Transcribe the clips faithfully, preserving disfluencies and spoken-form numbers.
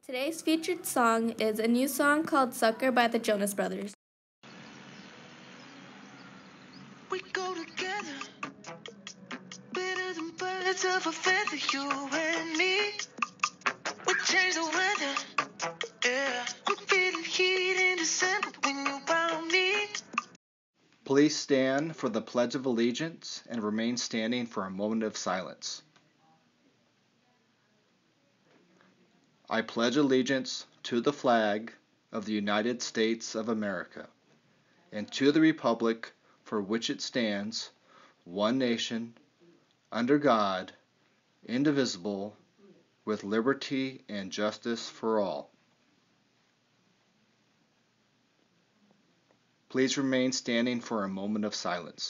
Today's featured song is a new song called Sucker by the Jonas Brothers. We go together, better than birds of a feather, you and me. We change the weather, yeah. I'm feeling heat in December when you found me. Please stand for the Pledge of Allegiance and remain standing for a moment of silence. I pledge allegiance to the flag of the United States of America and to the republic for which it stands, one nation, under God, indivisible, with liberty and justice for all. Please remain standing for a moment of silence.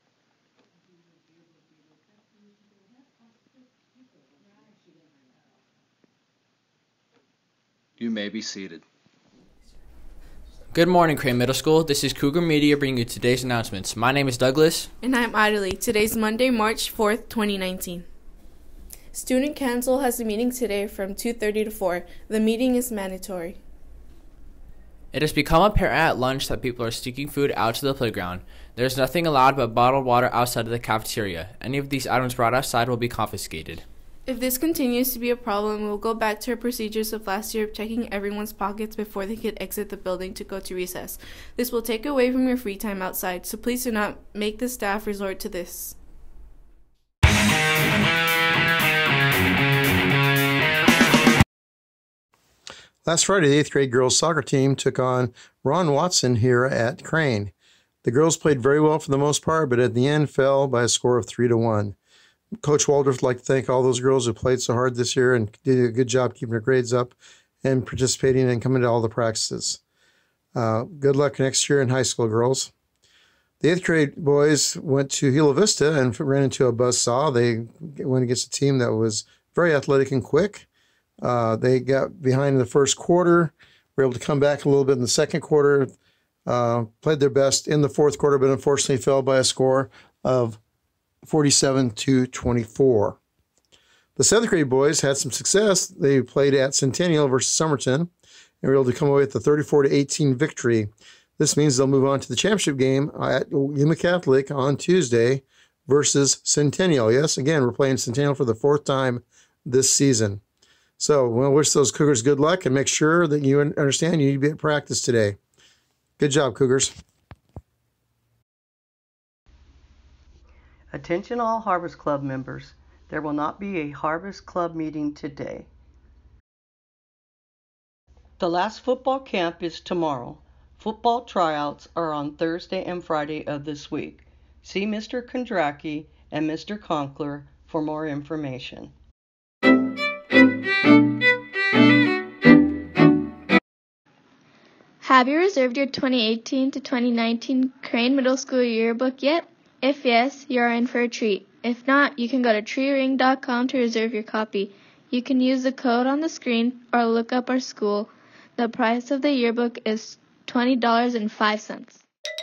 You may be seated. Good morning, Crane Middle School. This is Cougar Media bringing you today's announcements. My name is Douglas. And I'm Adelie. Today's Monday, March fourth, twenty nineteen. Student Council has a meeting today from two thirty to four. The meeting is mandatory. It has become apparent at lunch that people are sneaking food out to the playground. There is nothing allowed but bottled water outside of the cafeteria. Any of these items brought outside will be confiscated. If this continues to be a problem, we'll go back to our procedures of last year of checking everyone's pockets before they could exit the building to go to recess. This will take away from your free time outside, so please do not make the staff resort to this. Last Friday, the eighth grade girls soccer team took on Ron Watson here at Crane. The girls played very well for the most part, but at the end fell by a score of three to one. Coach Waldorf would like to thank all those girls who played so hard this year and did a good job keeping their grades up and participating and coming to all the practices. Uh, good luck next year in high school, girls. The eighth grade boys went to Gila Vista and ran into a buzzsaw. They went against a team that was very athletic and quick. Uh, they got behind in the first quarter, were able to come back a little bit in the second quarter, uh, played their best in the fourth quarter, but unfortunately fell by a score of forty-seven to twenty-four. The seventh grade boys had some success. They played at Centennial versus Somerton and were able to come away with a thirty-four to eighteen victory. This means they'll move on to the championship game at Yuma Catholic on Tuesday versus Centennial. Yes, again, we're playing Centennial for the fourth time this season. So we'll wish those Cougars good luck and make sure that you understand you need to be at practice today. Good job, Cougars. Attention all Harvest Club members. There will not be a Harvest Club meeting today. The last football camp is tomorrow. Football tryouts are on Thursday and Friday of this week. See Mister Kondracki and Mister Conkler for more information. Have you reserved your twenty eighteen to twenty nineteen Crane Middle School yearbook yet? If yes, you are in for a treat. If not, you can go to tree ring dot com to reserve your copy. You can use the code on the screen or look up our school. The price of the yearbook is twenty dollars and five cents.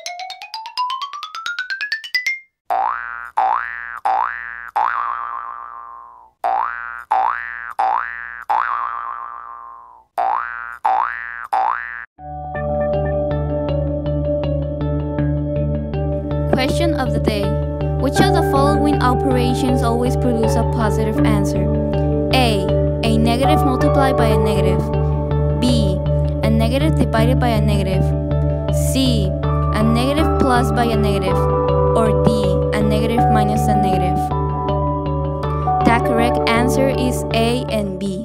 Question of the day. Which of the following operations always produce a positive answer? A. A negative multiplied by a negative. B. A negative divided by a negative. C. A negative plus by a negative. Or D. A negative minus a negative. The correct answer is A and B.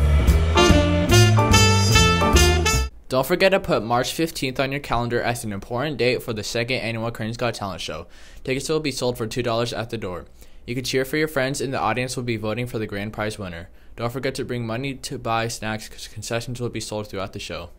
Don't forget to put March fifteenth on your calendar as an important date for the second annual Crane's Got Talent show. Tickets will be sold for two dollars at the door. You can cheer for your friends and the audience will be voting for the grand prize winner. Don't forget to bring money to buy snacks because concessions will be sold throughout the show.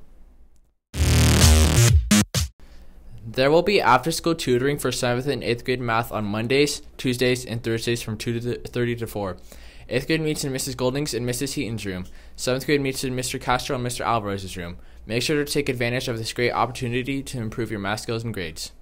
There will be after-school tutoring for seventh and eighth grade math on Mondays, Tuesdays, and Thursdays from two thirty to four. eighth grade meets in Missus Golding's and Missus Heaton's room. seventh grade meets in Mister Castro and Mister Alvarez's room. Make sure to take advantage of this great opportunity to improve your math skills and grades.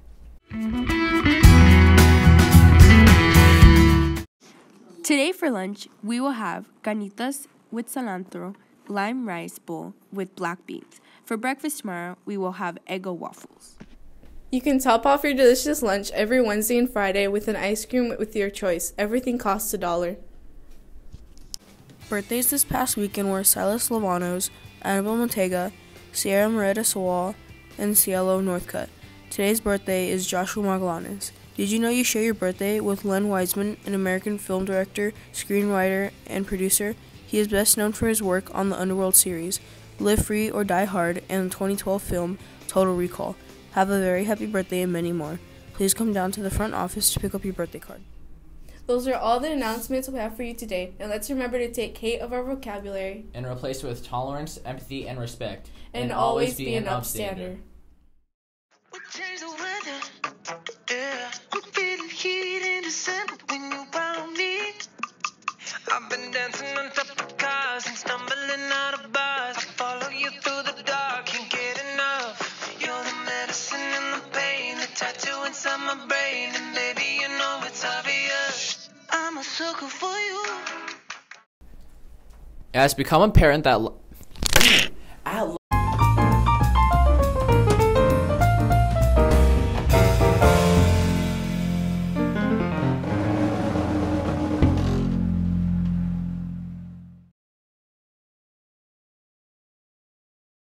Today for lunch, we will have carnitas with cilantro, lime rice bowl with black beans. For breakfast tomorrow, we will have Eggo waffles. You can top off your delicious lunch every Wednesday and Friday with an ice cream with your choice. Everything costs a dollar. Birthdays this past weekend were Silas Lavanos, Annabelle Montega, Sierra Moreta Sawal, and Cielo Northcutt. Today's birthday is Joshua Magalanes. Did you know you share your birthday with Len Wiseman, an American film director, screenwriter, and producer? He is best known for his work on the Underworld series, Live Free or Die Hard, and the twenty twelve film Total Recall. Have a very happy birthday and many more. Please come down to the front office to pick up your birthday card. Those are all the announcements we have for you today. And let's remember to take K of our vocabulary And replace it with tolerance, empathy, and respect. and, and always be an upstander. We change the weather. Yeah. I'm feeling heat in December when you found me. I've been dancing on top of cars and stumbling out of bars. I follow you through the dark, can't get enough. You're the medicine and the pain, the tattoo inside my brain. And baby, you know it's obvious. I'm a sucker for you. It has become apparent that